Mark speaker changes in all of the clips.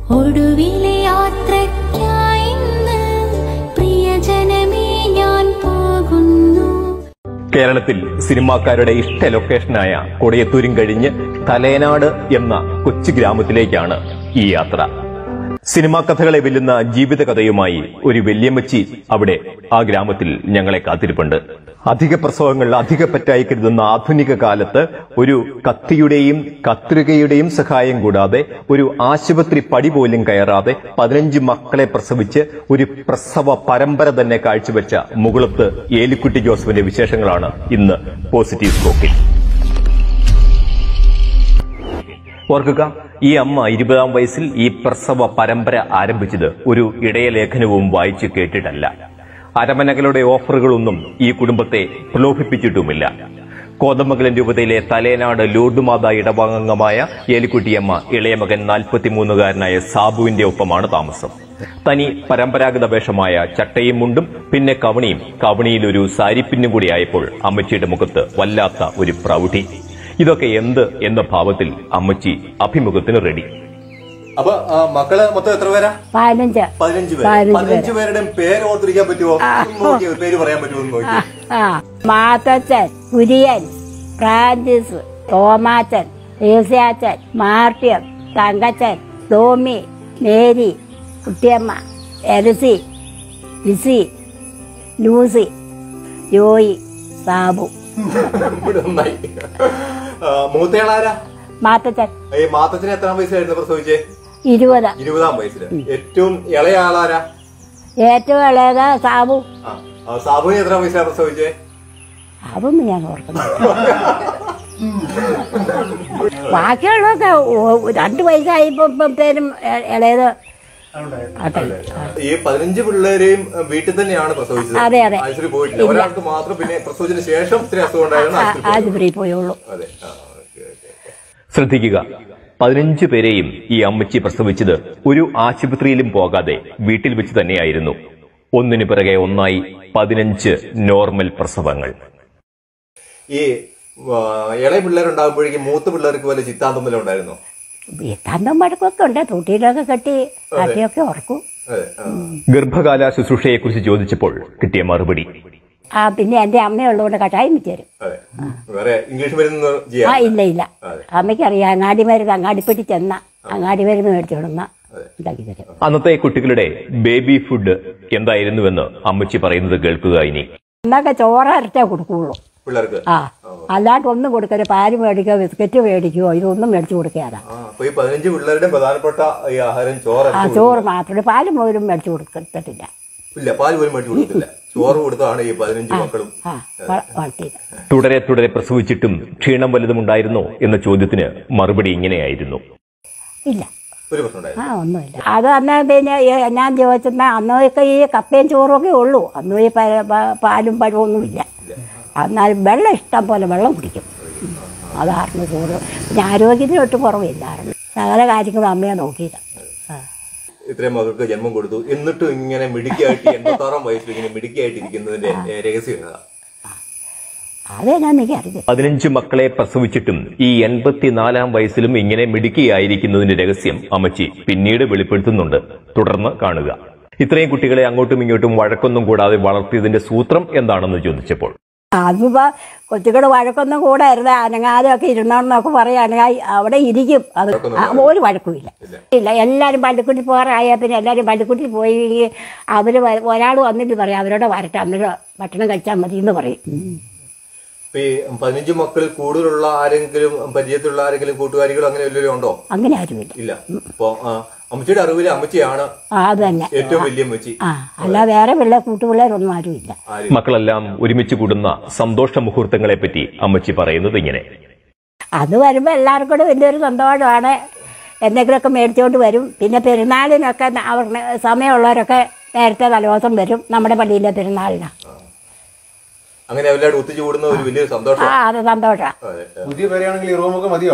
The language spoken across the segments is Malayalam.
Speaker 1: ഒടുവിലെ യാത്രയ്ക്കായി പ്രിയജനമേ ഞാൻ പോകുന്നു.
Speaker 2: കേരളത്തിൽ സിനിമാക്കാരുടെ ഇഷ്ട ലൊക്കേഷനായ കൊടിയത്തൂരും കഴിഞ്ഞ് തലേനാട് എന്ന കൊച്ചു ഗ്രാമത്തിലേക്കാണ് ഈ യാത്ര. സിനിമാ കഥകളെ വെല്ലുന്ന ജീവിതകഥയുമായി ഒരു വല്യമ്മച്ചി അവിടെ ആ ഗ്രാമത്തിൽ ഞങ്ങളെ കാത്തിരിപ്പുണ്ട്. അധിക പ്രസവങ്ങൾ അധിക പറ്റായി കരുതുന്ന ആധുനിക കാലത്ത് ഒരു കത്തിയുടെയും കത്രികയുടെയും സഹായം കൂടാതെ ഒരു ആശുപത്രി പടി പോലും കയറാതെ 15 മക്കളെ പ്രസവിച്ച് ഒരു പ്രസവ പരമ്പര തന്നെ കാഴ്ചവെച്ച മുകുളത്ത് ഏലിക്കുട്ടി ജോസഫിന്റെ വിശേഷങ്ങളാണ് ഇന്ന് പോസിറ്റീവ് സ്ട്രോക്കിൽ. ഓർക്കുക, ഈ അമ്മ 20-ാം വയസ്സിൽ ഈ പ്രസവ പരമ്പര ആരംഭിച്ചത് ഒരു ഇടയലേഖനവും വായിച്ചു കേട്ടിട്ടല്ല. അരമനകളുടെ ഓഫറുകളൊന്നും ഈ കുടുംബത്തെ പ്രലോഭിപ്പിച്ചിട്ടുമില്ല. കോതമംഗലം രൂപതയിലെ തലേനാട് ലൂർദുമാത ഇടവകംഗമായ ഏലിക്കുട്ടിയമ്മ ഇളയ മകൻ 43-കാരനായ സാബുവിന്റെ ഒപ്പമാണ് താമസം. തനി പരമ്പരാഗത വേഷമായ ചട്ടയും മുണ്ടും പിന്നെ കവണിയിൽ ഒരു സാരിപ്പിന്നും കൂടിയായപ്പോൾ അമ്മച്ചിയുടെ മുഖത്ത് വല്ലാത്ത ഒരു പ്രൗഢി. ഇതൊക്കെ എന്ത് എന്ന ഭാവത്തിൽ അമ്മച്ചി അഭിമുഖത്തിന് റെഡി.
Speaker 3: അപ്പൊ മക്കള് മൊത്തം എത്ര പേരാ? 15 പേരുടെ പേര് ഓർത്തിരിക്കാൻ പറ്റുമോ? പേര് പറയാൻ പറ്റുമോ?
Speaker 4: മാത്തച്ഛൻ, കുര്യൻ, ഫ്രാൻസിസ്, തോമാച്ചൻ, ഏസ്യാച്ചൻ, മാർട്ടിയം, തങ്കച്ചൻ, ടോമി, മേരി, കുട്ടിയമ്മ, എലസി, ലിസി, ലൂസി, ജോയി, സാബു.
Speaker 3: മൂത്തയാളാരാ?
Speaker 4: മാത്തച്ഛൻ.
Speaker 3: ഈ മാത്തച്ഛന് എത്രാം വയസ്സിലായിരുന്നു പ്രസവിച്ചേ?
Speaker 4: 20-ാം
Speaker 3: വയസ്സില്. ഏറ്റവും ഇളയ ആളാരാ?
Speaker 4: ഏറ്റവും ഇളയത് സാബു.
Speaker 3: സാബുവിന് എത്രാം വയസ്സിലാണ് പ്രസവിച്ചേ?
Speaker 4: അതൊന്നും ഞാൻ ഓർക്കുന്നു. ബാക്കിയുള്ളതൊക്കെ 2 വയസ്സായപ്പോഴത്തേനും ഇളയത്.
Speaker 3: ഈ 15 പിള്ളേരെയും വീട്ടിൽ തന്നെയാണ് പ്രസവിച്ചത്.
Speaker 4: അതെ അതെ.
Speaker 3: ആശുപത്രി പോയിട്ടില്ല. ഒരാൾക്ക് മാത്രം പിന്നെ പ്രസവത്തിന് ശേഷം ഇത്തിരി അസുഖം ഉണ്ടായിരുന്നു,
Speaker 4: ആശുപത്രിയിൽ പോയുള്ളൂ.
Speaker 2: ശ്രദ്ധിക്കുക, 15 പേരെയും ഈ അമ്മച്ചി പ്രസവിച്ചത് ഒരു ആശുപത്രിയിലും പോകാതെ വീട്ടിൽ വെച്ച് തന്നെയായിരുന്നു. ഒന്നിനു പിറകെ ഒന്നായി 15 നോർമൽ പ്രസവങ്ങൾ.
Speaker 3: ഈ ഇളയ പിള്ളേരുണ്ടാകുമ്പോഴേക്കും മൂത്ത പിള്ളേർക്ക് വല്ല ചിത്താന്തം വല്ല ഉണ്ടായിരുന്നോ?
Speaker 4: ചിത്താന്തം മടക്കൊക്കെ ഉണ്ട്. തൊട്ടിയിലൊക്കെ കെട്ടി കാട്ടിയൊക്കെ ഉറക്കും.
Speaker 2: ഗർഭകാല ശുശ്രൂഷയെക്കുറിച്ച് ചോദിച്ചപ്പോൾ കിട്ടിയ മറുപടി,
Speaker 4: പിന്നെ എന്റെ അമ്മയുള്ളതുകൊണ്ട് കഷായം വെച്ചുതരും. ഇല്ല അമ്മയ്ക്കറിയാം. അങ്ങാടിപ്പെട്ടി ചെന്ന അങ്ങാടി മരുന്ന് മേടിച്ചു കൊടുന്ന ഉണ്ടാക്കി തരും.
Speaker 2: അന്നത്തെ കുട്ടികളുടെ ബേബി ഫുഡ് എന്തായിരുന്നുവെന്ന് അമ്മച്ചി പറയുന്നത് കേൾക്കുക. ഇനി
Speaker 4: എന്നൊക്കെ ചോറരച്ചേ കൊടുക്കുള്ളൂ പിള്ളേർക്ക്. അല്ലാണ്ട് ഒന്നും കൊടുക്കരുത്. പാല് മേടിക്കോ ബിസ്ക്കറ്റ് മേടിക്കോ ഇതൊന്നും മേടിച്ചു കൊടുക്കാതാ.
Speaker 3: 15 പിള്ളേരുടെ പ്രധാനപ്പെട്ട ആഹാരം
Speaker 4: ചോറ് മാത്രമേ. പാല് പോലും മേടിച്ചു കൊടുത്തിട്ടില്ല.
Speaker 3: പാല് പോലും മേടിച്ചു കൊടുത്തില്ല. ചോറ് കൊടുത്താണ് ഈ 15 മക്കളും.
Speaker 2: തുടരെ പ്രസവിച്ചിട്ടും ക്ഷീണം വലുതുമുണ്ടായിരുന്നോ എന്ന ചോദ്യത്തിന് മറുപടി ഇങ്ങനെയായിരുന്നു,
Speaker 4: ഇല്ല, ഒന്നുമില്ല. അത് അന്ന് പിന്നെ ഞാൻ ചോദിച്ചെന്നാ അന്നൊക്കെ ഈ കപ്പയും ചോറും ഒക്കെ ഉള്ളൂ. അന്നും ഈ പാലും പഴവും ഒന്നുമില്ല. എന്നാൽ വെള്ളം ഇഷ്ടം പോലെ വെള്ളം കുടിക്കും. അതായിരുന്നു ചോറ്. പിന്നെ ആരോഗ്യത്തിന് ഒട്ടും കുറവില്ലായിരുന്നു. സകല കാര്യങ്ങളും അമ്മയെ നോക്കിയില്ല.
Speaker 3: ഇത്രയും മകൾക്ക് ജന്മം കൊടുത്തു, എന്നിട്ടും ഇങ്ങനെ മിടുക്കിയായിട്ട് 86-ാം വയസ്സിൽ ഇങ്ങനെ മിടുക്കിയായിട്ടിരിക്കുന്നതിന്റെ രഹസ്യം
Speaker 4: അതെന്നാ എനിക്ക് അറിയില്ല.
Speaker 2: 15 മക്കളെ പ്രസവിച്ചിട്ടും ഈ 84-ാം വയസ്സിലും ഇങ്ങനെ മിടുക്കിയായിരിക്കുന്നതിന്റെ രഹസ്യം അമ്മച്ചി പിന്നീട് വെളിപ്പെടുത്തുന്നുണ്ട്. തുടർന്ന് കാണുക. ഇത്രയും കുട്ടികളെ അങ്ങോട്ടും ഇങ്ങോട്ടും വഴക്കൊന്നും കൂടാതെ വളർത്തിയതിന്റെ സൂത്രം എന്താണെന്ന് ചോദിച്ചപ്പോൾ,
Speaker 4: അതിപ്പോ കൊച്ചുകൾ വഴക്കൊന്നും കൂടായിരുന്നു. അനങ്ങാതെയൊക്കെ ഇരുന്നോന്നൊക്കെ പറയുകയാണെങ്കിൽ അവിടെ ഇരിക്കും. അത് ഒരു വഴക്കുമില്ല. എല്ലാവരും പള്ളിക്കുട്ടി പോകാറായ പിന്നെ എല്ലാവരും പള്ളിക്കുട്ടി പോയി അവര് ഒരാൾ വന്നിട്ട് പറയും അവരോട് വരട്ടെ, അന്നേരം ഭക്ഷണം കഴിച്ചാൽ മതി എന്ന് പറയും.
Speaker 3: 15 മക്കളിൽ കൂടുതലുള്ള ആരെങ്കിലും പരിചയത്തിലുള്ള ആരെങ്കിലും കൂട്ടുകാരികളോ അങ്ങനെ വല്ലതും ഉണ്ടോ?
Speaker 4: അങ്ങനെ ആരുമില്ല.
Speaker 3: ഇല്ല. അപ്പൊ അമ്മച്ചിയുടെ അറിവില് അമ്മച്ചിയാണ്
Speaker 4: അത് തന്നെ
Speaker 3: ഏറ്റവും വലിയ അമ്മച്ചി.
Speaker 4: അല്ല വേറെ കൂട്ടുപിള്ളേരൊന്നും ആരുമില്ല.
Speaker 2: മക്കളെല്ലാം ഒരുമിച്ച് കൂടുന്ന സന്തോഷ മുഹൂർത്തങ്ങളെ പറ്റി അമ്മച്ചി പറയുന്നത് ഇങ്ങനെ,
Speaker 4: അത് വരുമ്പോ എല്ലാവർക്കും കൂടെ വലിയൊരു സന്തോഷമാണ്. എന്തെങ്കിലുമൊക്കെ മേടിച്ചുകൊണ്ട് വരും. പിന്നെ പെരുന്നാളിനൊക്കെ അവർക്ക് സമയമുള്ളവരൊക്കെ നേരത്തെ തലേദിവസം വരും. നമ്മുടെ പള്ളിയിലെ പെരുന്നാളിനാ.
Speaker 3: അങ്ങനെ എല്ലാവരും ഒത്തിച്ചു കൂടുന്ന ഒരു വലിയൊരു സന്തോഷം.
Speaker 4: അത് സന്തോഷം.
Speaker 5: പുതിയ പേരാണെങ്കിൽ ഈ റൂമൊക്കെ മതിയോ?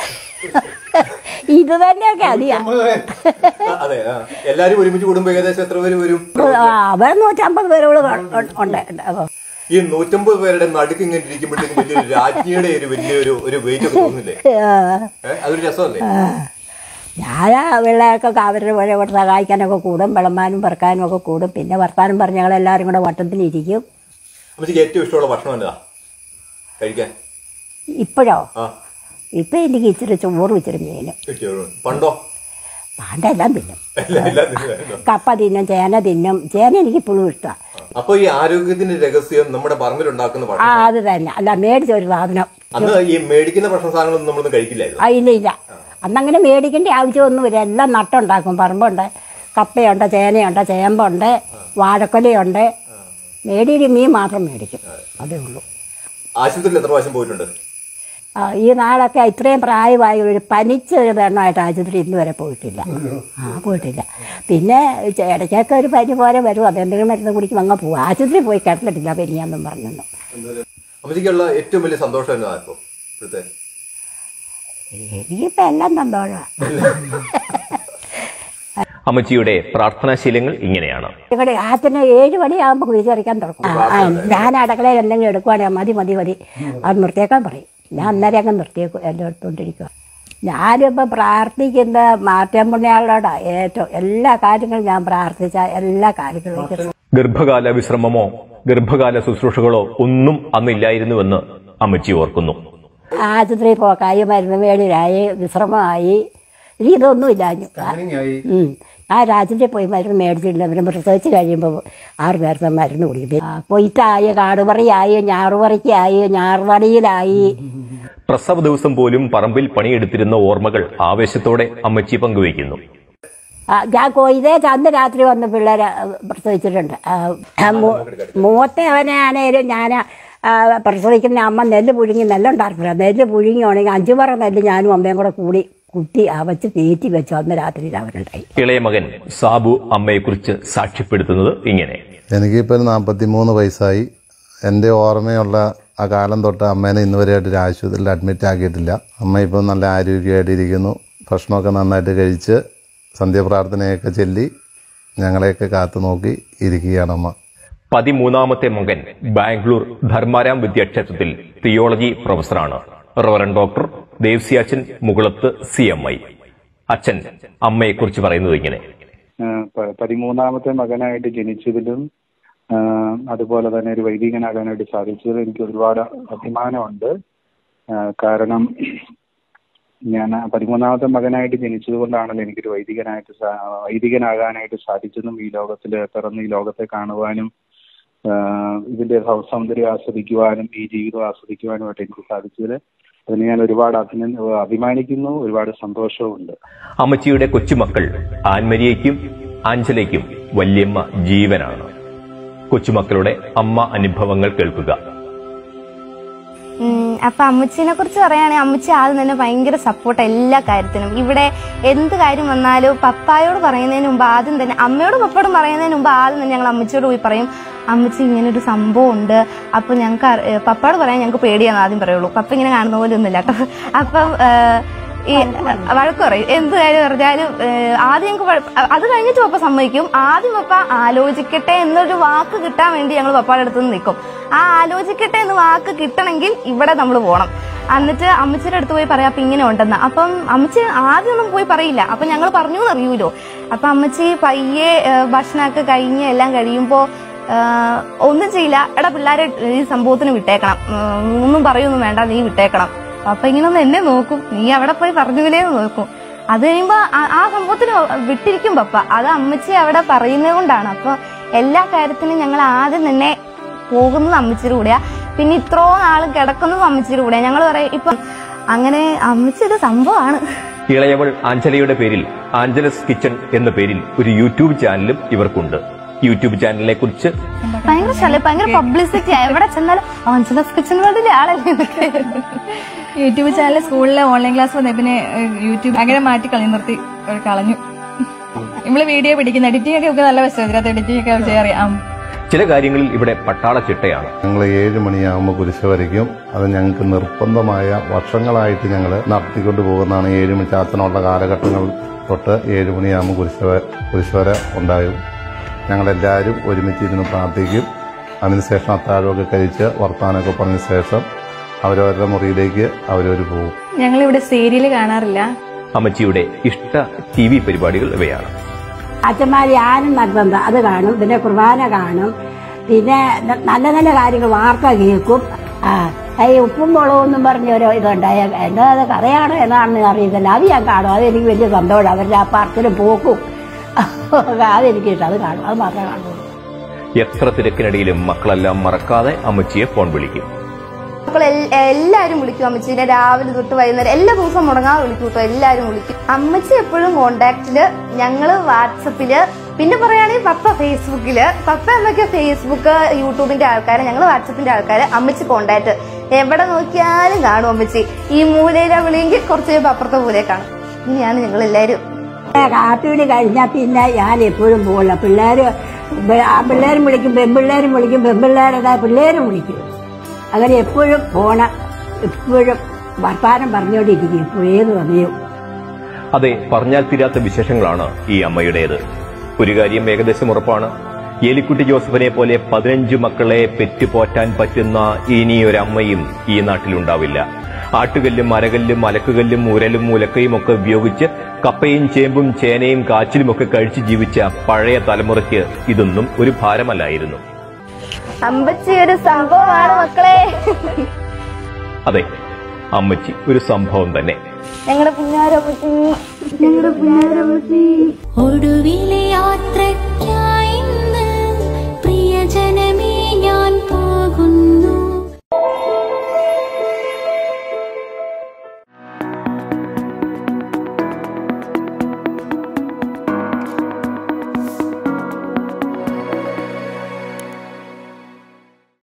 Speaker 4: ഇത് തന്നെയൊക്കെ അറിയാം.
Speaker 3: അതെ, എല്ലാരും ഒരുമിച്ച് കൂടുമ്പോ ഏകദേശം എത്ര പേര് വരും?
Speaker 4: അവർ 150 പേരോട് ഉണ്ട്.
Speaker 3: ഈ 150 പേരുടെ നടുക്ക് ഇങ്ങനെ ഇരിക്കുമ്പോഴത്തേക്കും വലിയൊരു രാജ്ഞിയുടെ ഒരു വലിയൊരു വെയിറ്റ് ഒക്കെ തോന്നില്ലേ? അതൊരു രസമല്ലേ?
Speaker 4: ഞാൻ പിള്ളേർക്കൊക്കെ അവരുടെ ഇവിടെ സഹായിക്കാനൊക്കെ കൂടും, വിളമ്പാനും പെറുക്കാനും ഒക്കെ കൂടും. പിന്നെ വർത്താനം പറഞ്ഞ് ഞങ്ങളെല്ലാവരും കൂടെ വട്ടത്തിലിരിക്കും.
Speaker 3: ഏറ്റവും ഇഷ്ടമുള്ള ഭക്ഷണം എന്താ കഴിക്കാൻ
Speaker 4: ഇപ്പോഴോ? ഇപ്പം എനിക്ക് ഇച്ചിരി ചോറും ഇച്ചിരി മീനും.
Speaker 3: പണ്ടോ?
Speaker 4: പണ്ടെല്ലാം തിന്നും. കപ്പ തിന്നും, ചേന തിന്നും. ചേന എനിക്ക് ഇപ്പോഴും ഇഷ്ടമാണ്.
Speaker 3: അപ്പൊ ഈ ആരോഗ്യത്തിന്റെ രഹസ്യം നമ്മുടെ പറമ്പിലുണ്ടാക്കുന്ന
Speaker 4: അത് തന്നെ. അല്ല, മേടിച്ച ഒരു സാധനം.
Speaker 3: അന്ന് ഈ മേടിക്കുന്ന ഭക്ഷണ സാധനങ്ങളൊന്നും നമ്മളൊന്നും കഴിക്കില്ലായിരുന്നു.
Speaker 4: ഇല്ല. അന്നങ്ങനെ മേടിക്കേണ്ട ആവശ്യമൊന്നുമില്ല. എല്ലാം നട്ടുണ്ടാക്കും. പറമ്പുണ്ട്, കപ്പയുണ്ട്, ചേനയുണ്ട്, ചേമ്പുണ്ട്, വാഴക്കൊലയുണ്ട്. മേടിയൊരു മീൻ മാത്രം മേടിക്കും, അതേ ഉള്ളൂ.
Speaker 3: ആശുപത്രിയിൽ എത്ര പ്രാവശ്യം പോയിട്ടുണ്ട്?
Speaker 4: ഈ നാളൊക്കെ ഇത്രയും പ്രായമായി ഒരു പനിച്ചൊരു പെണ്ണായിട്ട് ആശുപത്രി ഇന്ന് വരെ പോയിട്ടില്ല. പോയിട്ടില്ല. പിന്നെ ഇടയ്ക്കൊക്കെ ഒരു പനി പോലെ വരും. അതെന്തെങ്കിലും മരുന്ന് കുടിക്കും, അങ്ങ് പോകും. ആശുപത്രി പോയി കിടന്നിട്ടില്ല പനിയാന്നും പറഞ്ഞു.
Speaker 3: അമ്മച്ചിക്കുള്ള ഏറ്റവും വലിയ സന്തോഷം എന്നതാ?
Speaker 4: എനിക്കിപ്പോ എല്ലാം സന്തോഷമാണ്.
Speaker 2: അമ്മച്ചിയുടെ പ്രാർത്ഥനാശീലങ്ങൾ ഇങ്ങനെയാണ്.
Speaker 4: ഇവിടെ ആത്തിന് 7 മണിയാകുമ്പോൾ കുഴിച്ചറിക്കാൻ തുടങ്ങും. ഞാൻ അടുക്കളയിൽ എന്തെങ്കിലും എടുക്കുവാണെങ്കിൽ മതി അത് നിർത്തിയേക്കാൻ പറയും. ഞാൻ അന്നേരം അങ്ങ് നിർത്തിയേക്കും, എല്ലാം എടുത്തുകൊണ്ടിരിക്കുക. ഞാനിപ്പോൾ പ്രാർത്ഥിക്കുന്ന മാറ്റം പുണ്യാളോടാ ഏറ്റവും എല്ലാ കാര്യങ്ങളും ഞാൻ പ്രാർത്ഥിച്ച എല്ലാ കാര്യങ്ങളും.
Speaker 2: ഗർഭകാല വിശ്രമമോ ഗർഭകാല ശുശ്രൂഷകളോ ഒന്നും അന്നില്ലായിരുന്നുവെന്ന് അമ്മച്ചി ഓർക്കുന്നു.
Speaker 4: ആശുപത്രി പോക്കായി, മരുന്ന് മേടിലായി, വിശ്രമമായി. ഇതൊന്നും ഇല്ലാഞ്ഞു. ആശുപത്രി പോയി മരുന്ന് മേടിച്ചിട്ടില്ല. പിന്നെ പ്രസവിച്ച് കഴിയുമ്പോൾ 6 നേരത്തെ മരുന്ന് കുടിക്കും. കൊയ്ത്തായി, കാടുപറിയായി, ഞാറുപറിക്കായി, ഞാറുപടിയിലായി.
Speaker 2: പ്രസവ ദിവസം പോലും പറമ്പിൽ പണിയെടുത്തിരുന്ന ഓർമ്മകൾ ആവേശത്തോടെ അമ്മച്ചി പങ്കുവയ്ക്കുന്നു.
Speaker 4: ഞാൻ കൊയ്തേക്ക് അന്ന് രാത്രി വന്ന് പിള്ളേരെ പ്രസവിച്ചിട്ടുണ്ട്. മൂത്ത അവനെ ആണേലും ഞാൻ പ്രസവിക്കുന്ന അമ്മ നെല്ല് പുഴുങ്ങി നെല്ലുണ്ടാക്കില്ല. നെല്ല് പുഴുങ്ങിയാണെങ്കിൽ 5 പറ നെല്ല് ഞാനും അമ്മയും കൂടെ കൂടി കുത്തി വെച്ച് തീറ്റി വെച്ചു അന്ന് രാത്രി അവരുണ്ടായി.
Speaker 2: ഇളയ മകൻ സാബു അമ്മയെക്കുറിച്ച് സാക്ഷ്യപ്പെടുത്തുന്നത് ഇങ്ങനെ.
Speaker 6: എനിക്കിപ്പോൾ 43 വയസ്സായി. എൻ്റെ ഓർമ്മയുള്ള ആ കാലം തൊട്ട് അമ്മേനെ ഇന്ന് വരെയായിട്ട് ഒരു ആശുപത്രിയിൽ അഡ്മിറ്റ് ആക്കിയിട്ടില്ല. അമ്മ ഇപ്പോൾ നല്ല ആരോഗ്യമായിട്ടിരിക്കുന്നു. ഭക്ഷണമൊക്കെ നന്നായിട്ട് കഴിച്ച് സന്ധ്യാപ്രാർത്ഥനയൊക്കെ ചൊല്ലി ഞങ്ങളെയൊക്കെ കാത്തു നോക്കി ഇരിക്കുകയാണ് അമ്മ.
Speaker 2: 13ാമത്തെ മകൻ ബാംഗ്ലൂർ ധർമാരാം വിദ്യാക്ഷേത്രത്തിൽ തിയോളജി പ്രൊഫസറാണ്. Reverend doctor Devasiachan Mukulath CMI. അച്ഛൻ അമ്മയെക്കുറിച്ച് പറയുന്നത് ഇങ്ങനെ.
Speaker 7: 13ാമത്തെ മകനായിട്ട് ജനിച്ചതിലും അതുപോലെ തന്നെ ഒരു വൈദികനാകാനായിട്ട് സാധിച്ചതിൽ എനിക്ക് ഒരുപാട് അഭിമാനമുണ്ട്. കാരണം ഞാൻ 13ാമത്തെ മകനായിട്ട് ജനിച്ചത് കൊണ്ടാണല്ലോ എനിക്കൊരു വൈദികനാകാനായിട്ട് സാധിച്ചതും ഈ ലോകത്തിൽ പിറന്ന് ഈ ലോകത്തെ കാണുവാനും ഇതിന്റെ സൗന്ദര്യം ആസ്വദിക്കുവാനും ഈ ജീവിതം ആസ്വദിക്കുവാനുമായിട്ട് എനിക്ക് സാധിച്ചതിൽ അതിന് ഞാൻ ഒരുപാട് അഭിമാനിക്കുന്നു. ഒരുപാട് സന്തോഷവുമുണ്ട്.
Speaker 2: അമ്മച്ചിയുടെ കൊച്ചുമക്കൾ ആൻമരിയയ്ക്കും ആഞ്ചലയ്ക്കും വല്യമ്മ ജീവനാണ്. കൊച്ചുമക്കളുടെ അമ്മ അനുഭവങ്ങൾ കേൾക്കുക.
Speaker 8: അപ്പൊ അമ്മച്ചിനെ കുറിച്ച് പറയുകയാണെങ്കിൽ അമ്മച്ചി ആദ്യം തന്നെ ഭയങ്കര സപ്പോർട്ട് എല്ലാ കാര്യത്തിനും. ഇവിടെ എന്ത് കാര്യം വന്നാലും പപ്പായോട് പറയുന്നതിന് മുമ്പ് ആദ്യം തന്നെ, അമ്മയോടും പപ്പയോടും പറയുന്നതിന് മുമ്പ് ആദ്യം തന്നെ ഞങ്ങൾ അമ്മച്ചിയോട് പോയി പറയും, അമ്മച്ചി ഇങ്ങനൊരു സംഭവം ഉണ്ട്. അപ്പൊ ഞങ്ങൾക്ക് പപ്പയോട് പറയാൻ ഞങ്ങൾക്ക് പേടിയാന്ന് ആദ്യം പറയുള്ളൂ. പപ്പ ഇങ്ങനെ കാണുന്ന പോലെ ഒന്നുമില്ല കേട്ടോ. അപ്പം ഈ വഴക്ക് പറയും, എന്ത് കാര്യം പറഞ്ഞാലും ആദ്യം ഞങ്ങൾക്ക്. അത് കഴിഞ്ഞിട്ട് പപ്പ സമ്മതിക്കും. ആദ്യം പപ്പ ആലോചിക്കട്ടെ എന്നൊരു വാക്ക് കിട്ടാൻ വേണ്ടി ഞങ്ങൾ പപ്പയുടെ അടുത്ത് നിന്ന് നിൽക്കും. ആ ആലോചിക്കട്ടെ എന്ന് വാക്ക് കിട്ടണമെങ്കിൽ ഇവിടെ നമ്മൾ പോകണം. എന്നിട്ട് അമ്മച്ചിയുടെ അടുത്ത് പോയി പറയാം, അപ്പൊ ഇങ്ങനെ ഉണ്ടെന്ന്. അപ്പം അമ്മച്ചി ആദ്യമൊന്നും പോയി പറയില്ല. അപ്പൊ ഞങ്ങൾ പറഞ്ഞു എന്നറിയൂലോ. അപ്പൊ അമ്മച്ചി പയ്യെ ഭക്ഷണമൊക്കെ കഴിഞ്ഞ് എല്ലാം കഴിയുമ്പോ ഒന്നും ചെയ്യില്ല. എടാ പിള്ളേരെ ഈ സംഭവത്തിന് വിട്ടേക്കണം, ഒന്നും പറയൊന്നും വേണ്ട, നീ വിട്ടേക്കണം. അപ്പൊ ഇങ്ങനെ ഒന്ന് എന്നെ നോക്കും, നീ അവിടെ പോയി പറഞ്ഞില്ലേന്ന് നോക്കും. അത് കഴിയുമ്പോ ആ സംഭവത്തിന് വിട്ടിരിക്കും പപ്പ. അത് അമ്മച്ചി അവിടെ പറയുന്നത് കൊണ്ടാണ്. അപ്പൊ എല്ലാ കാര്യത്തിനും ഞങ്ങൾ ആദ്യം തന്നെ പോകുന്നത് അമ്മച്ചിയുടെ കൂടെയാ. പിന്നെ ഇത്രോ നാളും കിടക്കുന്നതും അമ്മച്ചിയുടെ കൂടെയാ. ഞങ്ങൾ പറയും ഇപ്പൊ അങ്ങനെ അമ്മച്ചിയുടെ സംഭവമാണ്.
Speaker 2: ഇളയവൾ ആഞ്ചലയുടെ പേരിൽ ആഞ്ചലസ് കിച്ചൺ എന്ന പേരിൽ ഒരു യൂട്യൂബ് ചാനലും ഇവർക്കുണ്ട്. യൂട്യൂബ് ചാനലിനെ കുറിച്ച്
Speaker 8: ഭയങ്കര പബ്ലിസിറ്റി. എവിടെ ചെന്നാലും ആഞ്ചലസ് കിച്ചൺ വേണ്ടിയ ആളല്ലേ.
Speaker 9: യൂട്യൂബ് ചാനൽ സ്കൂളിലെ ഓൺലൈൻ ക്ലാസ് വന്നേ പിന്നെ യൂട്യൂബ് അങ്ങനെ മാറ്റി നിർത്തി കളഞ്ഞു. നമ്മള് വീഡിയോ പിടിക്കുന്ന എഡിറ്റിംഗ് ഒക്കെ നല്ല വശം, ഇതിനകത്ത് എഡിറ്റിംഗ് ഒക്കെ ചെയ്യാറിയാം.
Speaker 2: ചില കാര്യങ്ങളിൽ ഇവിടെ പട്ടാള ചിട്ടയാണ്.
Speaker 6: ഞങ്ങൾ 7 മണിയാകുമ്പോൾ കുരിശ് വരയ്ക്കും. അത് ഞങ്ങൾക്ക് നിർബന്ധമായ വർഷങ്ങളായിട്ട് ഞങ്ങൾ നടത്തിക്കൊണ്ട് പോകുന്നതാണ്. 7 മണി ചാത്തനുള്ള കാലഘട്ടങ്ങൾ തൊട്ട് 7 മണിയാകുമ്പോൾ കുരിശ് വര ഉണ്ടാകും. ഞങ്ങളെല്ലാവരും ഒരുമിച്ചിരുന്ന് പ്രാർത്ഥിക്കും. അതിനുശേഷം അത്താഴമൊക്കെ കഴിച്ച് വർത്താനമൊക്കെ പറഞ്ഞ ശേഷം അവരവരുടെ മുറിയിലേക്ക് അവരവർ പോകും.
Speaker 9: ഞങ്ങളിവിടെ സീരിയൽ കാണാറില്ല.
Speaker 2: അമ്മച്ചിയുടെ ഇഷ്ട TV പരിപാടികൾ ഇവയാണ്.
Speaker 4: അച്ഛന്മാർ ആനും നിർബന്ധ അത് കാണും, പിന്നെ കുർബാന കാണും, പിന്നെ നല്ല നല്ല കാര്യങ്ങൾ വാർത്ത കേൾക്കും. ഈ ഉപ്പും മുളകൊന്നും പറഞ്ഞൊരു ഇതുണ്ടായ എന്താ അത് കഥയാണോ എന്നാണെന്ന് അറിയത്തില്ല. അത് ഞാൻ കാണും. അതെനിക്ക് വലിയ സന്തോഷം. അവരുടെ ആ പാർക്കിലും പോക്കും അതെനിക്ക് ഇഷ്ടം. അത് കാണും, അത് മാത്രമേ കാണുള്ളൂ.
Speaker 2: എത്ര തിരക്കിനിടയിലും മക്കളെല്ലാം മറക്കാതെ അമ്മച്ചിയെ ഫോൺ വിളിക്കും.
Speaker 8: മക്കൾ എല്ലാവരും വിളിക്കും അമ്മച്ചീനെ. രാവിലെ തൊട്ട് വൈകുന്നേരം എല്ലാ ദിവസവും മുടങ്ങാതെ വിളിക്കും കേട്ടോ. എല്ലാവരും വിളിക്കും. അമ്മച്ചി എപ്പോഴും കോണ്ടാക്റ്റില്, ഞങ്ങള് വാട്സപ്പില്, പിന്നെ പറയുകയാണെങ്കിൽ പപ്പ ഫേസ്ബുക്കില്. പപ്പ എന്നൊക്കെ ഫേസ്ബുക്ക് യൂട്യൂബിന്റെ ആൾക്കാര്, ഞങ്ങള് വാട്സപ്പിന്റെ ആൾക്കാര്. അമ്മച്ചി കോണ്ടാക്ട് എവിടെ നോക്കിയാലും കാണും അമ്മച്ചി. ഈ മൂലയിലെ വിളിയെങ്കിൽ കുറച്ച് കഴിയുമ്പോൾ അപ്പുറത്തെ മൂലയെ കാണും. ഇങ്ങനെയാണ് ഞങ്ങൾ എല്ലാവരും.
Speaker 4: കാപ്പിവിളി കഴിഞ്ഞാൽ പിന്നെ ഞാൻ എപ്പോഴും പോകില്ല. പിള്ളേരും വിളിക്കും, പെൺപിള്ളേരും വിളിക്കും, പെൺപിള്ളേരുടെ പിള്ളേരും വിളിക്കും. അങ്ങനെ എപ്പോഴും പോണം, എപ്പോഴും വർത്താനം പറഞ്ഞുകൊണ്ടിരിക്കും എപ്പോഴും ഏത് സമയവും.
Speaker 2: അതെ, പറഞ്ഞാൽ തീരാത്ത വിശേഷങ്ങളാണ് ഈ അമ്മയുടേത്. ഒരു കാര്യം ഏകദേശം ഉറപ്പാണ്, ഏലിക്കുട്ടി ജോസഫിനെ പോലെ 15 മക്കളെ പെറ്റുപോറ്റാൻ പറ്റുന്ന ഇനിയൊരമ്മയും ഈ നാട്ടിലുണ്ടാവില്ല. ആട്ടുകല്ലും അരകല്ലും അലക്കുകല്ലും ഉരലും ഉലക്കയും ഒക്കെ ഉപയോഗിച്ച് കപ്പയും ചേമ്പും ചേനയും കാച്ചിലുമൊക്കെ കഴിച്ച് ജീവിച്ച പഴയ തലമുറയ്ക്ക് ഇതൊന്നും ഒരു ഭാരമല്ലായിരുന്നു.
Speaker 8: അമ്മച്ചി ഒരു സംഭവമാണ് മക്കളെ.
Speaker 2: അതെ, അമ്മച്ചി ഒരു സംഭവം തന്നെ.
Speaker 8: ഞങ്ങളുടെ പുന്നാരമ്മച്ചി, ഞങ്ങളുടെ പുന്നാരമ്മച്ചി.
Speaker 1: ഒടുവിലെ യാത്രയ്ക്കായി പ്രിയജനമേ ഞാൻ പോകുന്നു.